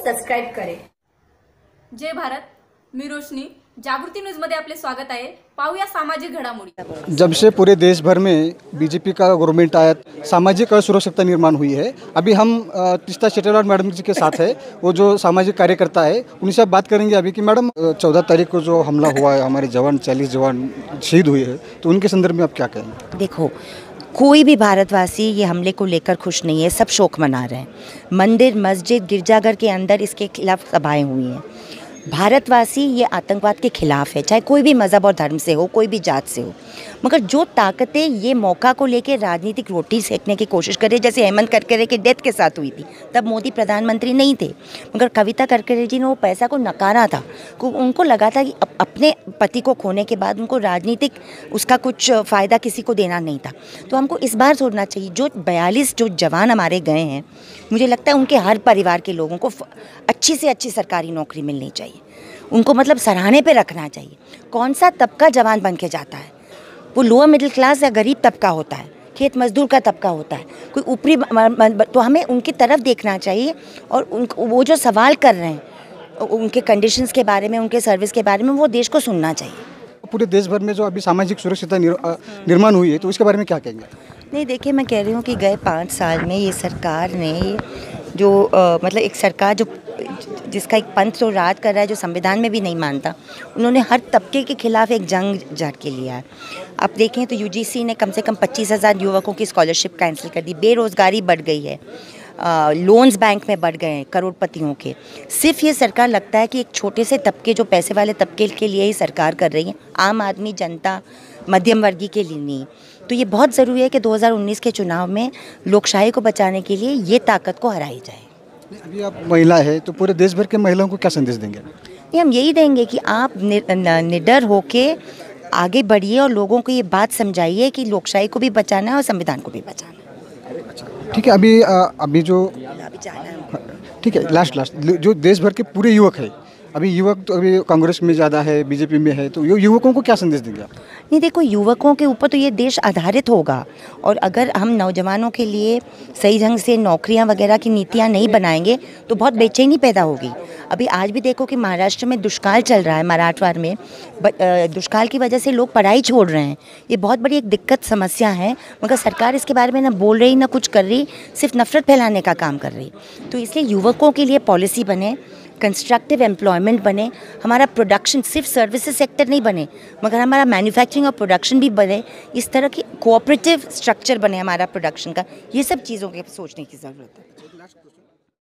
Subscribe करेल। जय भारत, मी रोशनी। जागृती न्यूज मध्ये आपले स्वागत आहे। पाहूया सामाजिक घडामोडी। जब से पूरे देश भर में बीजेपी का गवर्नमेंट आया, सामाजिक असुरक्षितता निर्माण हुई है। अभी हम तीस्ता शेटेलवाल मैडम जी के साथ है, वो जो सामाजिक कार्यकर्ता है, उनसे आप बात करेंगे अभी कि मैडम 14 तारीख को जो हमला हुआ है, हमारे जवान 40 जवान शहीद हुए हैं, तो उनके संदर्भ में आप क्या कहेंगे? देखो, कोई भी भारतवासी ये हमले को लेकर खुश नहीं है, सब शोक मना रहे हैं। मंदिर, मस्जिद, गिरजाघर के अंदर इसके खिलाफ सभाएं हुई हैं। भारतवासी ये आतंकवाद के खिलाफ है, चाहे कोई भी मज़हब और धर्म से हो, कोई भी जात से हो। मगर जो ताकतें ये मौका को लेकर राजनीतिक रोटी सेकने की कोशिश कर रही, जैसे हेमंत करकरे के डेथ के साथ हुई थी, तब मोदी प्रधानमंत्री नहीं थे, मगर कविता करकरे जी ने वो पैसा को नकारा था। उनको लगा था कि अपने पति को खोने के बाद उनको राजनीतिक उसका कुछ फ़ायदा किसी को देना नहीं था। तो हमको इस बार सोचना चाहिए, जो 42 जो जवान हमारे गए हैं, मुझे लगता है उनके हर परिवार के लोगों को अच्छी से अच्छी सरकारी नौकरी मिलनी चाहिए, उनको मतलब सराहने पे रखना चाहिए। कौन सा तबका जवान बन के जाता है? वो लोअर मिडिल क्लास या गरीब तबका होता है, खेत मजदूर का तबका होता है, कोई ऊपरी। तो हमें उनकी तरफ देखना चाहिए और वो जो सवाल कर रहे हैं उनके कंडीशंस के बारे में, उनके सर्विस के बारे में, वो देश को सुनना चाहिए। पूरे देश भर में जो अभी सामाजिक सुरक्षितता निर्माण हुई है, तो उसके बारे में क्या कहेंगे? नहीं, देखिए, मैं कह रही हूँ कि गए 5 साल में ये सरकार ने जो मतलब एक सरकार जो जिसका एक पंथ तो राज कर रहा है, जो संविधान में भी नहीं मानता, उन्होंने हर तबके के खिलाफ एक जंग झड़ के लिया है। आप देखें तो यूजीसी ने कम से कम 25,000 युवकों की स्कॉलरशिप कैंसिल कर दी, बेरोज़गारी बढ़ गई है, लोन्स बैंक में बढ़ गए हैं करोड़पतियों के। सिर्फ ये सरकार लगता है कि एक छोटे से तबके, जो पैसे वाले तबके के लिए ही सरकार कर रही है, आम आदमी, जनता, मध्यम वर्गीय के लिए नहीं। तो ये बहुत ज़रूरी है कि 2019 के चुनाव में लोकशाही को बचाने के लिए ये ताकत को हराई जाए। अभी आप महिला है, तो पूरे देश भर के महिलाओं को क्या संदेश देंगे? ये हम यही देंगे कि आप निडर होके आगे बढ़िए और लोगों को ये बात समझाइए कि लोकशाही को भी बचाना है और संविधान को भी बचाना है। ठीक है, अभी जो ठीक है, लास्ट जो देश भर के पूरे युवक है, अभी युवक तो अभी कांग्रेस में ज़्यादा है, बीजेपी में है, तो युवकों को क्या संदेश देंगे आप? नहीं, देखो, युवकों के ऊपर तो ये देश आधारित होगा, और अगर हम नौजवानों के लिए सही ढंग से नौकरियां वगैरह की नीतियां नहीं बनाएंगे तो बहुत बेचैनी पैदा होगी। अभी आज भी देखो कि महाराष्ट्र में दुष्काल चल रहा है, मराठवाड़ में दुष्काल की वजह से लोग पढ़ाई छोड़ रहे हैं। ये बहुत बड़ी एक दिक्कत समस्या है, मगर सरकार इसके बारे में ना बोल रही, ना कुछ कर रही, सिर्फ नफरत फैलाने का काम कर रही। तो इसलिए युवकों के लिए पॉलिसी बने, कंस्ट्रक्टिव एम्प्लॉयमेंट बने, हमारा प्रोडक्शन सिर्फ सर्विसेज सेक्टर नहीं बने, मगर हमारा मैन्युफैक्चरिंग और प्रोडक्शन भी बने, इस तरह की कोऑपरेटिव स्ट्रक्चर बने हमारा प्रोडक्शन का। ये सब चीज़ों के सोचने की ज़रूरत है।